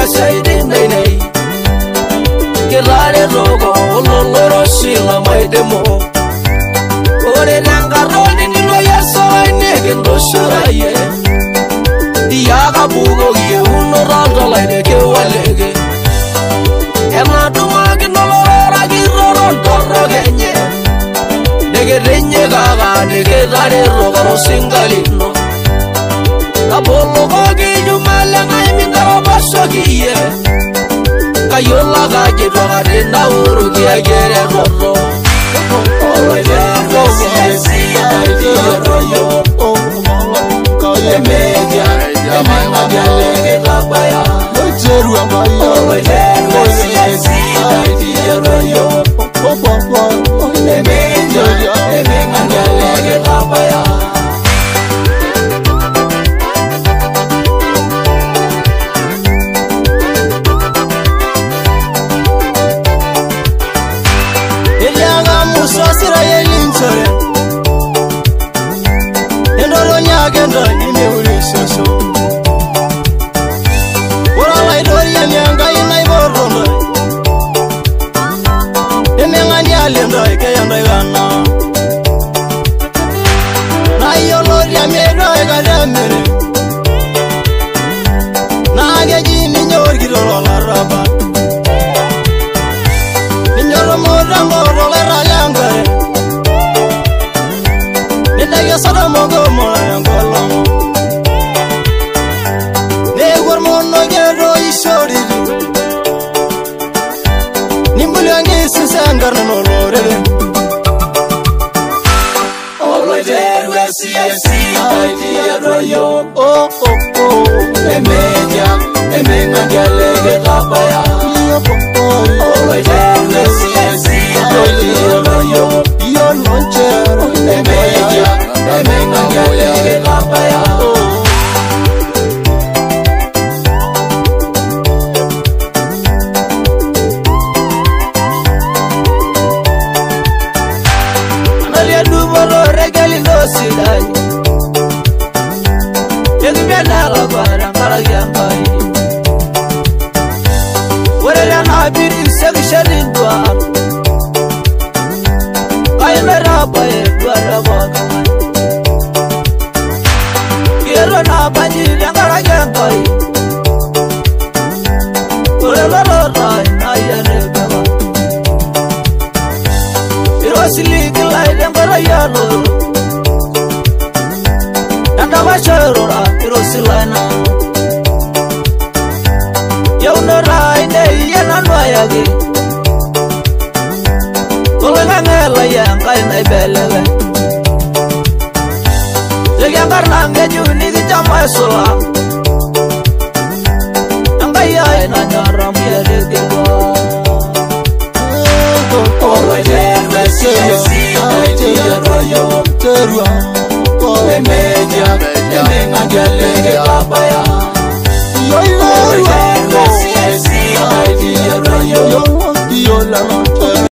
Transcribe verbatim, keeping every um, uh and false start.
saidi nei nei Kelare rogo ololo shila mai demo Ore nangaroni ni lo yaso ine gendo sharaye Diaga bugo ye uno rando lai de ke walege Ema duma ke no lora gi roron torro genye Nege renye gaga nege dare rogo singalino Apolo gogi jumala ngai mindaro baso giye Kayola gaji doga dina uru kia gere roro Olo jero siesi aiti royo Kaya media Emanga galege labaya Olo jero siesi aiti royo Media Emanga galege labaya Sasira yelinchore Endoro nyagenda ime ulisoso Wala laidori ya mianga ina iborona Emenga ni alenda ike yanda igana Na iyo lori ya miedo ika demere Na ageji minyor gidoro la raba Minyoro moda ngoro le rayangare Nidaya sada mogo mola yangolongo Negor mono gero ishoriri Nimbuli yangi sisangar no lorele Olo jeru esi esi aiti royo Oh oh oh Emedia Emenga galege labaya Olo jeru esi esi aiti royo Yo nonchero Emedia Emenga galege labaya Analia dubolo regali lo sidai Yegi bena la bara kara yambai Werele na biri segi sherindwa Kaimera bae dwara wakamai Kero na banyi yangara yambai Werele lorai na yanegama Irosili gilai yangara yalo Yanda basharora irosilai na Yaunora ine yenanwa yagi Kulenga ngela yangai na ibelele Yangar nange juni di jamai sola Yangai ay na nyaram yere diwa Olo jeru esi esi aiti royo Terua Emedia Emenga galege labaya Olo jeru esi esi aiti royo Yola